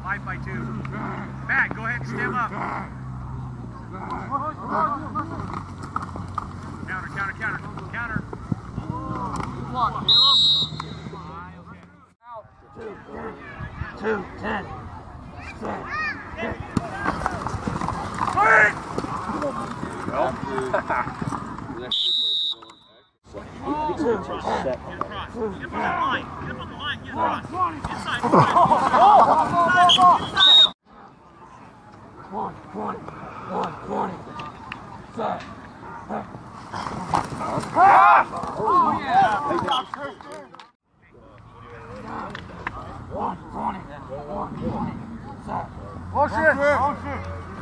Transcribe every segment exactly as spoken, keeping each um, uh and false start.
Five by two. Matt, go ahead and stem up. Counter, counter, counter, counter. Block, Caleb. Two, two, ten. Set. One, twenty, one, twenty, set. Oh, yeah! One, twenty, one, twenty, set. Motion! Motion!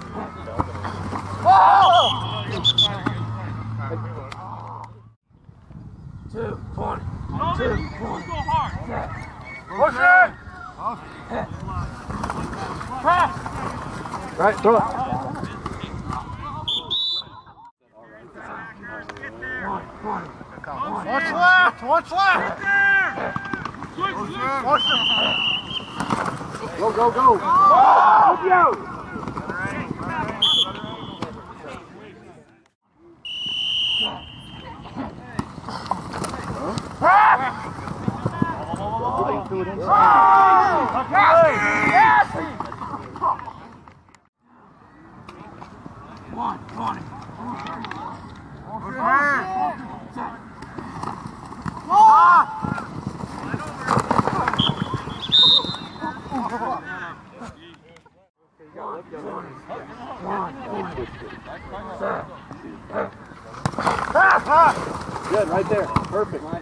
Two, twenty, two, twenty, set. Motion! Hit. Pass! Right, throw it. One, twenty, What's left? What's left? Motion! Go, go, go. Go! One, twenty. Good, right there. Perfect.